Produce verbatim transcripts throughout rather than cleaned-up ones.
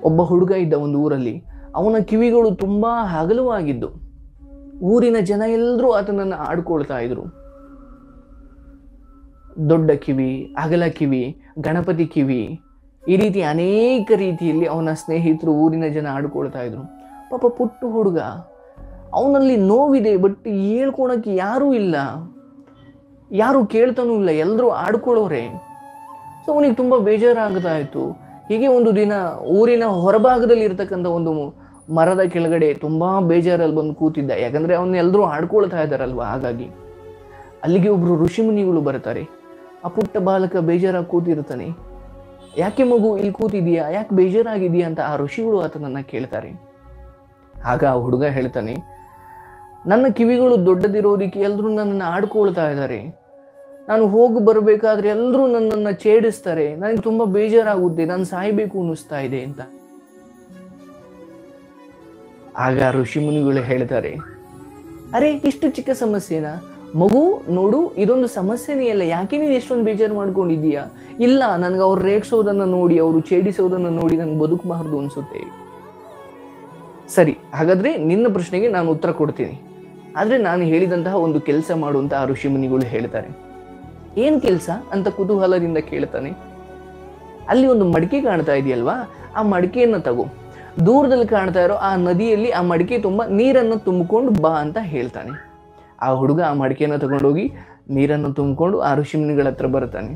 ಒಬ್ಬ ಹುಡುಗ ಇದ್ದ ಒಂದು ಊರಲ್ಲಿ. ಅವನ ಕಿವಿಗಳು ತುಂಬ ಹಗಲವಾಗಿದ್ದು. ಊರಿನ ಜನ ಎಲ್ಲರೂ ಆತನನ್ನು ಆಡ್ಕೊಳ್ತಾ ಇದ್ರು. ದೊಡ್ಡ ಕಿವಿ, ಅಗಲ ಕಿವಿ, ಗಣಪತಿ ಕಿವಿ, ಈ ರೀತಿ ಅನೇಕ ರೀತಿಯಲ್ಲಿ ಅವನ ಸ್ನೇಹಿತರು, ಊರಿನ ಜನ ಆಡ್ಕೊಳ್ತಾ ಇದ್ರು. ಪಾಪ ಪುಟ್ಟ ಹುಡುಗ, ಅವನಲ್ಲಿ ನೋವಿದೆ, ಬಟ್ ಹೇಳ್ಕೊಳಕ್ಕೆ ಯಾರೂ ಇಲ್ಲ, ಯಾರು ಕೇಳ್ತಾನೂ ಇಲ್ಲ, ಎಲ್ಲರೂ ಆಡ್ಕೊಳ್ಳೋರೆ. ಸೊ ಅವನಿಗೆ ತುಂಬ ಬೇಜಾರಾಗ್ತಾ ಇತ್ತು. ಹೀಗೆ ಒಂದು ದಿನ ಊರಿನ ಹೊರಭಾಗದಲ್ಲಿ ಇರ್ತಕ್ಕಂಥ ಒಂದು ಮರದ ಕೆಳಗಡೆ ತುಂಬ ಬೇಜಾರಲ್ಲಿ ಬಂದು ಕೂತಿದ್ದ. ಯಾಕಂದರೆ ಅವನ್ನ ಎಲ್ಲರೂ ಆಡ್ಕೊಳ್ತಾ ಇದ್ದಾರಲ್ವ, ಹಾಗಾಗಿ. ಅಲ್ಲಿಗೆ ಒಬ್ಬರು ಋಷಿಮುನಿಗಳು ಬರ್ತಾರೆ. ಆ ಪುಟ್ಟ ಬಾಲಕ ಬೇಜಾರಾಗಿ ಕೂತಿರ್ತಾನೆ. ಯಾಕೆ ಮಗು ಇಲ್ಲಿ ಕೂತಿದೀಯಾ, ಯಾಕೆ ಬೇಜಾರಾಗಿದೆಯಾ ಅಂತ ಆ ಋಷಿಗಳು ಆತನನ್ನು ಕೇಳ್ತಾರೆ. ಆಗ ಆ ಹುಡುಗ ಹೇಳ್ತಾನೆ, ನನ್ನ ಕಿವಿಗಳು ದೊಡ್ಡದಿರೋದಕ್ಕೆ ಎಲ್ಲರೂ ನನ್ನನ್ನು ಆಡ್ಕೊಳ್ತಾ ಇದ್ದಾರೆ. ನಾನು ಹೋಗಿ ಬರಬೇಕಾದ್ರೆ ಎಲ್ಲರೂ ನನ್ನನ್ನು ಛೇಡಿಸ್ತಾರೆ, ನನಗೆ ತುಂಬ ಬೇಜಾರಾಗುತ್ತೆ, ನಾನು ಸಾಯಬೇಕು ಅನ್ನಿಸ್ತಾ ಇದೆ ಅಂತ. ಆಗ ಋಷಿಮುನಿಗಳು ಹೇಳ್ತಾರೆ, ಅರೆ ಇಷ್ಟು ಚಿಕ್ಕ ಸಮಸ್ಯೆನಾ ಮಗು, ನೋಡು ಇದೊಂದು ಸಮಸ್ಯೆನೇ ಅಲ್ಲ, ಯಾಕೆ ನೀನು ಎಷ್ಟೊಂದು ಬೇಜಾರು ಮಾಡ್ಕೊಂಡಿದ್ದೀಯಾ? ಇಲ್ಲ, ನನಗೆ ಅವ್ರು ರೇಗಿಸೋದನ್ನು ನೋಡಿ, ಅವರು ಛೇಡಿಸೋದನ್ನು ನೋಡಿ ನನಗೆ ಬದುಕಬಾರ್ದು ಅನಿಸುತ್ತೆ. ಸರಿ, ಹಾಗಾದ್ರೆ ನಿನ್ನ ಪ್ರಶ್ನೆಗೆ ನಾನು ಉತ್ತರ ಕೊಡ್ತೀನಿ, ಆದರೆ ನಾನು ಹೇಳಿದಂತಹ ಒಂದು ಕೆಲಸ ಮಾಡುವಂತ ಆ ಋಷಿಮುನಿಗಳು ಹೇಳ್ತಾರೆ. ಏನು ಕೆಲಸ ಅಂತ ಕುತೂಹಲದಿಂದ ಕೇಳ್ತಾನೆ. ಅಲ್ಲಿ ಒಂದು ಮಡಿಕೆ ಕಾಣ್ತಾ ಇದೆಯಲ್ವಾ, ಆ ಮಡಿಕೆಯನ್ನು ತಗೋ, ದೂರದಲ್ಲಿ ಕಾಣ್ತಾ ಇರೋ ಆ ನದಿಯಲ್ಲಿ ಆ ಮಡಿಕೆ ತುಂಬ ನೀರನ್ನು ತುಂಬಿಕೊಂಡು ಬಾ ಅಂತ ಹೇಳ್ತಾನೆ. ಆ ಹುಡುಗ ಆ ಮಡಿಕೆಯನ್ನು ತಗೊಂಡೋಗಿ ನೀರನ್ನು ತುಂಬಿಕೊಂಡು ಆ ಋಷಿಮುನಿಗಳ ಹತ್ರ ಬರ್ತಾನೆ.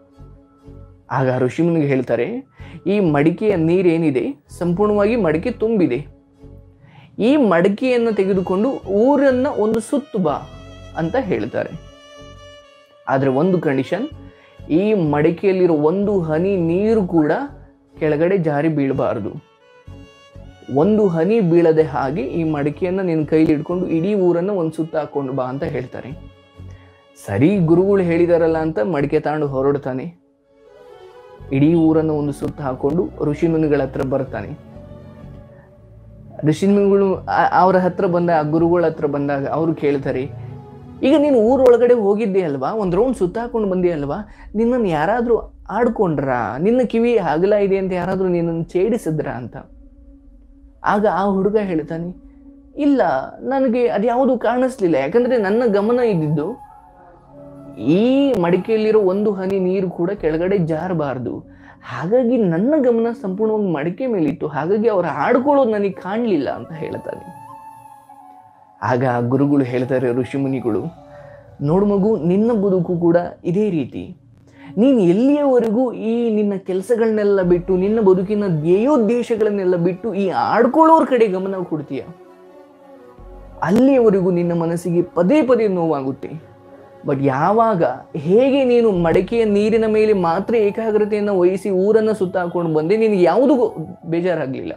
ಆಗ ಆ ಋಷಿಮುನಿಗೆ ಹೇಳ್ತಾರೆ, ಈ ಮಡಿಕೆಯ ನೀರೇನಿದೆ ಸಂಪೂರ್ಣವಾಗಿ ಮಡಿಕೆ ತುಂಬಿದೆ, ಈ ಮಡಿಕೆಯನ್ನು ತೆಗೆದುಕೊಂಡು ಊರನ್ನ ಒಂದು ಸುತ್ತು ಬಾ ಅಂತ ಹೇಳ್ತಾರೆ. ಆದರೆ ಒಂದು ಕಂಡೀಷನ್, ಈ ಮಡಿಕೆಯಲ್ಲಿರೋ ಒಂದು ಹನಿ ನೀರು ಕೂಡ ಕೆಳಗಡೆ ಜಾರಿ ಬೀಳಬಾರದು. ಒಂದು ಹನಿ ಬೀಳದೆ ಹಾಗೆ ಈ ಮಡಿಕೆಯನ್ನು ನಿನ್ನ ಕೈಲಿ ಇಟ್ಕೊಂಡು ಇಡೀ ಊರನ್ನು ಒಂದು ಸುತ್ತ ಹಾಕೊಂಡು ಬಾ ಅಂತ ಹೇಳ್ತಾರೆ. ಸರಿ, ಗುರುಗಳು ಹೇಳಿದಾರಲ್ಲ ಅಂತ ಮಡಿಕೆ ತಾಂಡು ಹೊರಡ್ತಾನೆ. ಇಡೀ ಊರನ್ನು ಒಂದು ಸುತ್ತ ಹಾಕೊಂಡು ಋಷಿಮುನಿಗಳ ಹತ್ರ ಬರ್ತಾನೆ. ಋಷಿಮುನಿಗಳು ಅವರ ಹತ್ರ ಬಂದ ಆ ಗುರುಗಳ ಹತ್ರ ಬಂದಾಗ ಅವರು ಕೇಳ್ತಾರೆ, ಈಗ ನೀನು ಊರೊಳಗಡೆ ಹೋಗಿದ್ದೆ ಅಲ್ವಾ, ಒಂದು ರೌಂಡ್ ಸುತ್ತ ಹಾಕೊಂಡು ಬಂದೆ ಅಲ್ವಾ, ನಿನ್ನನ್ನು ಯಾರಾದರೂ ಆಡ್ಕೊಂಡ್ರಾ, ನಿನ್ನ ಕಿವಿ ಹಗಲ ಇದೆ ಅಂತ ಯಾರಾದರೂ ನಿನ್ನನ್ನು ಛೇಡಿಸಿದ್ರ ಅಂತ. ಆಗ ಆ ಹುಡುಗ ಹೇಳ್ತಾನೆ, ಇಲ್ಲ, ನನಗೆ ಅದ್ಯಾವುದು ಕಾಣಿಸ್ಲಿಲ್ಲ, ಯಾಕಂದ್ರೆ ನನ್ನ ಗಮನ ಇದ್ದಿದ್ದು ಈ ಮಡಿಕೆಯಲ್ಲಿರೋ ಒಂದು ಹನಿ ನೀರು ಕೂಡ ಕೆಳಗಡೆ ಜಾರಬಾರ್ದು, ಹಾಗಾಗಿ ನನ್ನ ಗಮನ ಸಂಪೂರ್ಣವಾಗಿ ಮಡಿಕೆ ಮೇಲಿತ್ತು, ಹಾಗಾಗಿ ಅವ್ರು ಆಡ್ಕೊಳ್ಳೋದು ನನಗೆ ಕಾಣಲಿಲ್ಲ ಅಂತ ಹೇಳ್ತಾನೆ. ಆಗ ಆ ಗುರುಗಳು ಹೇಳ್ತಾರೆ, ಋಷಿಮುನಿಗಳು, ನೋಡು ಮಗು, ನಿನ್ನ ಬದುಕು ಕೂಡ ಇದೇ ರೀತಿ. ನೀನು ಎಲ್ಲಿಯವರೆಗೂ ಈ ನಿನ್ನ ಕೆಲಸಗಳನ್ನೆಲ್ಲ ಬಿಟ್ಟು, ನಿನ್ನ ಬದುಕಿನ ಧ್ಯೇಯೋದ್ದೇಶಗಳನ್ನೆಲ್ಲ ಬಿಟ್ಟು ಈ ಆಡ್ಕೊಳ್ಳೋರ ಕಡೆ ಗಮನ ಕೊಡ್ತೀಯ, ಅಲ್ಲಿಯವರೆಗೂ ನಿನ್ನ ಮನಸ್ಸಿಗೆ ಪದೇ ಪದೇ ನೋವಾಗುತ್ತೆ. ಬಟ್ ಯಾವಾಗ ಹೇಗೆ ನೀನು ಮಡಕೆಯ ನೀರಿನ ಮೇಲೆ ಮಾತ್ರ ಏಕಾಗ್ರತೆಯನ್ನು ವಹಿಸಿ ಊರನ್ನು ಸುತ್ತ ಹಾಕೊಂಡು ಬಂದೆ, ನಿನಗೆ ಯಾವುದೂ ಬೇಜಾರಾಗಲಿಲ್ಲ.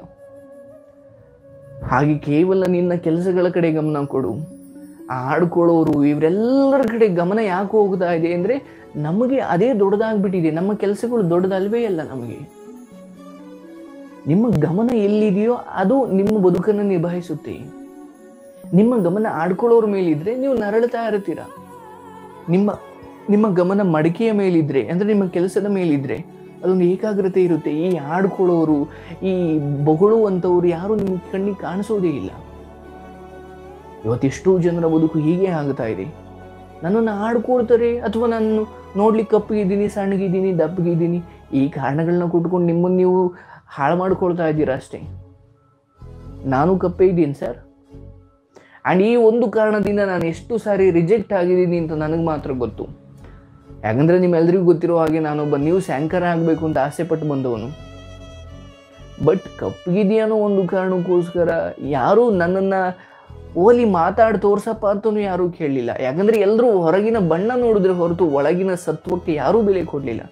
ಹಾಗೆ ಕೇವಲ ನಿನ್ನ ಕೆಲಸಗಳ ಕಡೆ ಗಮನ ಕೊಡು. ಆಡ್ಕೊಳ್ಳೋರು ಇವರೆಲ್ಲರ ಕಡೆ ಗಮನ ಯಾಕೆ ಹೋಗ್ತಾ ಇದೆ ಅಂದರೆ, ನಮಗೆ ಅದೇ ದೊಡ್ಡದಾಗ್ಬಿಟ್ಟಿದೆ, ನಮ್ಮ ಕೆಲಸಗಳು ದೊಡ್ಡದಲ್ವೇ ಅಲ್ಲ. ನಮಗೆ ನಿಮ್ಮ ಗಮನ ಎಲ್ಲಿದೆಯೋ ಅದು ನಿಮ್ಮ ಬದುಕನ್ನು ನಿಭಾಯಿಸುತ್ತೆ. ನಿಮ್ಮ ಗಮನ ಆಡ್ಕೊಳ್ಳೋರ ಮೇಲಿದ್ರೆ ನೀವು ನರಳ್ತಾ ಇರ್ತೀರ. ನಿಮ್ಮ ನಿಮ್ಮ ಗಮನ ಮಡಿಕೆಯ ಮೇಲಿದ್ರೆ ಅಂದರೆ ನಿಮ್ಮ ಕೆಲಸದ ಮೇಲಿದ್ರೆ ಅದೊಂದು ಏಕಾಗ್ರತೆ ಇರುತ್ತೆ. ಈ ಆಡ್ಕೊಳ್ಳೋರು, ಈ ಬೊಗಳುವಂಥವ್ರು ಯಾರು ನಿಮ್ಮ ಕಣ್ಣಿಗೆ ಕಾಣಿಸೋದೇ ಇಲ್ಲ. ಇವತ್ತೆಷ್ಟೋ ಜನರ ಬದುಕು ಹೀಗೆ ಆಗ್ತಾ ಇದೆ. ನನ್ನನ್ನು ಆಡ್ಕೊಳ್ತಾರೆ, ಅಥವಾ ನಾನು ನೋಡ್ಲಿಕ್ಕೆ ಕಪ್ಪಗಿದ್ದೀನಿ, ಸಣ್ಣಗಿದ್ದೀನಿ, ದಪ್ಪಗಿದ್ದೀನಿ, ಈ ಕಾರಣಗಳನ್ನ ಕೊಟ್ಕೊಂಡು ನಿಮ್ಮನ್ನು ನೀವು ಹಾಳು ಮಾಡ್ಕೊಳ್ತಾ ಇದ್ದೀರಾ ಅಷ್ಟೇ. ನಾನು ಕಪ್ಪೆ ಇದ್ದೀನಿ ಸರ್, ಆ್ಯಂಡ್ ಈ ಒಂದು ಕಾರಣದಿಂದ ನಾನು ಎಷ್ಟು ಸಾರಿ ರಿಜೆಕ್ಟ್ ಆಗಿದ್ದೀನಿ ಅಂತ ನನಗೆ ಮಾತ್ರ ಗೊತ್ತು. ಯಾಕಂದರೆ ನಿಮ್ಮೆಲ್ಲರಿಗೂ ಗೊತ್ತಿರೋ ಹಾಗೆ ನಾನೊಬ್ಬ ನ್ಯೂಸ್ ಆ್ಯಂಕರ್ ಆಗಬೇಕು ಅಂತ ಆಸೆ ಪಟ್ಟು ಬಂದವನು. ಬಟ್ ಕಪ್ಪಗಿದೆಯನ್ನೋ ಒಂದು ಕಾರಣಕ್ಕೋಸ್ಕರ ಯಾರೂ ನನ್ನನ್ನು ಓಲಿ ಮಾತಾಡಿ ತೋರ್ಸಪ್ಪ ಅಂತಲೂ ಯಾರೂ ಕೇಳಲಿಲ್ಲ. ಯಾಕಂದರೆ ಎಲ್ಲರೂ ಹೊರಗಿನ ಬಣ್ಣ ನೋಡಿದ್ರೆ ಹೊರತು ಒಳಗಿನ ಸತ್ವಕ್ಕೆ ಯಾರೂ ಬೆಲೆ ಕೊಡಲಿಲ್ಲ.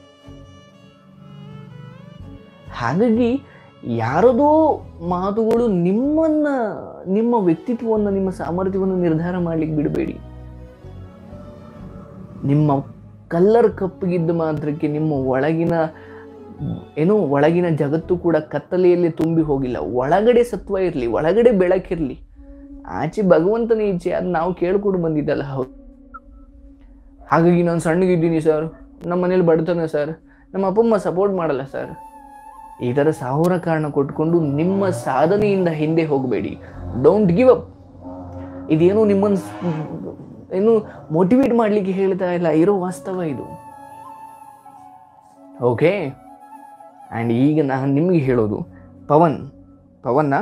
ಹಾಗಾಗಿ ಯಾರದೋ ಮಾತುಗಳು ನಿಮ್ಮನ್ನ, ನಿಮ್ಮ ವ್ಯಕ್ತಿತ್ವವನ್ನು, ನಿಮ್ಮ ಸಾಮರ್ಥ್ಯವನ್ನು ನಿರ್ಧಾರ ಮಾಡ್ಲಿಕ್ಕೆ ಬಿಡಬೇಡಿ. ನಿಮ್ಮ ಕಲ್ಲರ್ ಕಪ್ಪಗಿದ್ದ ಮಾತ್ರಕ್ಕೆ ನಿಮ್ಮ ಒಳಗಿನ ಏನೋ ಒಳಗಿನ ಜಗತ್ತು ಕೂಡ ಕತ್ತಲೆಯಲ್ಲಿ ತುಂಬಿ ಹೋಗಿಲ್ಲ. ಒಳಗಡೆ ಸತ್ವ ಇರಲಿ, ಒಳಗಡೆ ಬೆಳಕಿರಲಿ. ಆಚೆ ಭಗವಂತನ ಇಚ್ಛೆ, ಅದು ನಾವು ಕೇಳ್ಕೊಂಡು ಬಂದಿದ್ದಲ್ಲ. ಹೌದು, ಹಾಗಾಗಿ ನಾನು ಸಣ್ಣಗಿದ್ದೀನಿ ಸರ್, ನಮ್ಮ ಮನೇಲಿ ಬಡತನ ಸರ್, ನಮ್ಮ ಅಪ್ಪ ಅಮ್ಮ ಸಪೋರ್ಟ್ ಮಾಡಲ್ಲ ಸರ್, ಈ ಥರ ಸಾವಿರ ಕಾರಣ ಕೊಟ್ಕೊಂಡು ನಿಮ್ಮ ಸಾಧನೆಯಿಂದ ಹಿಂದೆ ಹೋಗಬೇಡಿ. Don't give up. ಇದೇನು ನಿಮ್ಮನ್ನು ಏನು ಮೋಟಿವೇಟ್ ಮಾಡಲಿಕ್ಕೆ ಹೇಳ್ತಾ ಇಲ್ಲ, ಇರೋ ವಾಸ್ತವ ಇದು. ಓಕೆ. ಆ್ಯಂಡ್ ಈಗ ನಾನು ನಿಮಗೆ ಹೇಳೋದು, ಪವನ್ ಪವನ್ನ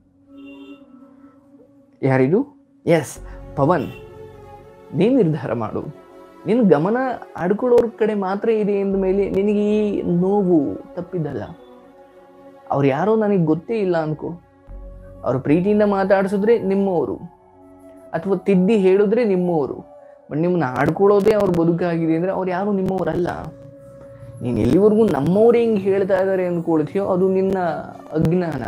ಯಾರಿದು? ಎಸ್, ಪವನ್, ನೀನು ನಿರ್ಧಾರ ಮಾಡು. ನಿನ್ನ ಗಮನ ಆಡ್ಕೊಳ್ಳೋರ ಕಡೆ ಮಾತ್ರ ಇದೆ ಎಂದ ಮೇಲೆ ನಿನಗೆ ಈ ನೋವು ತಪ್ಪಿದ್ದಲ್ಲ. ಅವ್ರು ಯಾರೋ ನನಗೆ ಗೊತ್ತೇ ಇಲ್ಲ ಅನ್ಕೋ, ಅವರು ಪ್ರೀತಿಯಿಂದ ಮಾತಾಡಿಸಿದ್ರೆ ನಿಮ್ಮವರು, ಅಥವಾ ತಿದ್ದಿ ಹೇಳಿದ್ರೆ ನಿಮ್ಮವರು. ಬಟ್ ನಿಮ್ಮನ್ನ ಆಡ್ಕೊಳ್ಳೋದೇ ಅವ್ರ ಬದುಕಾಗಿದೆ ಅಂದರೆ ಅವ್ರು ಯಾರು ನಿಮ್ಮವರಲ್ಲ. ನೀನು ಎಲ್ಲಿವರೆಗೂ ನಮ್ಮವ್ರು ಹೆಂಗೆ ಹೇಳ್ತಾ ಇದ್ದಾರೆ ಅಂದ್ಕೊಳ್ತೀಯೋ ಅದು ನಿನ್ನ ಅಜ್ಞಾನ.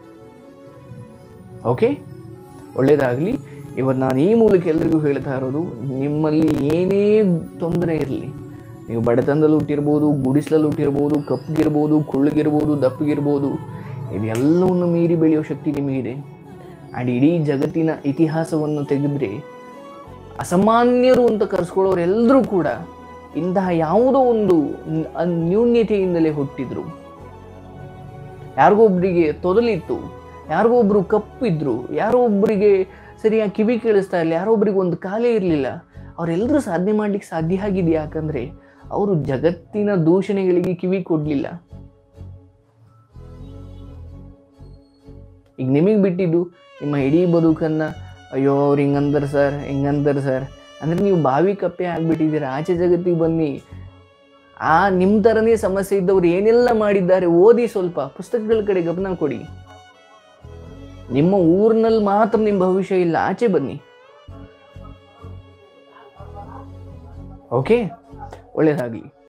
ಓಕೆ, ಒಳ್ಳೇದಾಗಲಿ. ಇವತ್ತು ನಾನು ಈ ಮೂಲಕ ಎಲ್ರಿಗೂ ಹೇಳ್ತಾ ಇರೋದು, ನಿಮ್ಮಲ್ಲಿ ಏನೇ ತೊಂದರೆ ಇರಲಿ, ನೀವು ಬಡತನದಲ್ಲಿ ಹುಟ್ಟಿರ್ಬೋದು, ಗುಡಿಸಲಲ್ಲಿ ಹುಟ್ಟಿರ್ಬೋದು, ಕಪ್ಪಗಿರ್ಬೋದು, ಕುಳ್ಳಗಿರ್ಬೋದು, ದಪ್ಪಗಿರ್ಬೋದು, ಇದೆಲ್ಲವನ್ನು ಮೀರಿ ಬೆಳೆಯೋ ಶಕ್ತಿ ನಿಮಗಿದೆ. ಆ್ಯಂಡ್ ಇಡೀ ಜಗತ್ತಿನ ಇತಿಹಾಸವನ್ನು ತೆಗೆದ್ರೆ ಅಸಾಮಾನ್ಯರು ಅಂತ ಕರೆಸ್ಕೊಳ್ಳೋರೆಲ್ಲರೂ ಕೂಡ ಇಂತಹ ಯಾವುದೋ ಒಂದು ನ್ಯೂನ್ಯತೆಯಿಂದಲೇ ಹುಟ್ಟಿದ್ರು. ಯಾರಿಗೊಬ್ಬರಿಗೆ ತೊದಲಿತ್ತು, ಯಾರಿಗೋ ಒಬ್ರು ಕಪ್ಪಿದ್ರು, ಯಾರೋ ಒಬ್ಬರಿಗೆ ಸರಿಯಾಗಿ ಕಿವಿ ಕೇಳಿಸ್ತಾ ಇಲ್ಲ, ಯಾರೋ ಒಬ್ರಿಗೆ ಒಂದು ಕಾಲೇ ಇರಲಿಲ್ಲ. ಅವರೆಲ್ಲರೂ ಸಾಧನೆ ಮಾಡ್ಲಿಕ್ಕೆ ಸಾಧ್ಯ ಆಗಿದೆ. ಯಾಕಂದ್ರೆ ಅವರು ಜಗತ್ತಿನ ದೂಷಣೆಗಳಿಗೆ ಕಿವಿ ಕೊಡ್ಲಿಲ್ಲ. ಈಗ ನಿಮಗೆ ಬಿಟ್ಟಿದ್ದು ನಿಮ್ಮ ಇಡೀ ಬದುಕನ್ನ, ಅಯ್ಯೋ ಅವ್ರು ಹಿಂಗಂದರ್ ಸರ್ ಹಿಂಗಂದರ್ ಸರ್ ಅಂದ್ರೆ ನೀವು ಬಾವಿ ಕಪ್ಪೆ ಆಗ್ಬಿಟ್ಟಿದ್ದೀರ. ಆಚೆ ಜಗತ್ತಿಗೆ ಬನ್ನಿ. ಆ ನಿಮ್ಮ ಥರನೇ ಸಮಸ್ಯೆ ಇದ್ದವ್ರು ಏನೆಲ್ಲ ಮಾಡಿದ್ದಾರೆ ಓದಿ, ಸ್ವಲ್ಪ ಪುಸ್ತಕಗಳ ಕಡೆ ಗಮನ ಕೊಡಿ. ನಿಮ್ಮ ಊರಿನಲ್ಲಿ ಮಾತ್ರ ನಿಮ್ಮ ಭವಿಷ್ಯ ಇಲ್ಲ, ಆಚೆ ಬನ್ನಿ. ಓಕೆ, ಒಳ್ಳೇದಾಗಲಿ.